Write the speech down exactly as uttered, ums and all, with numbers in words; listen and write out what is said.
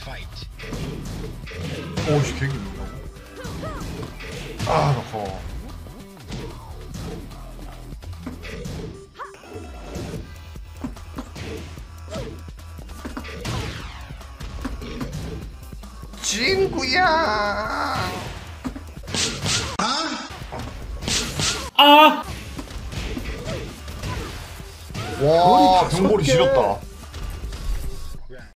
오씨 되게 있는다고? 아 너커 친구야. 아! 와 병골이 지렸다.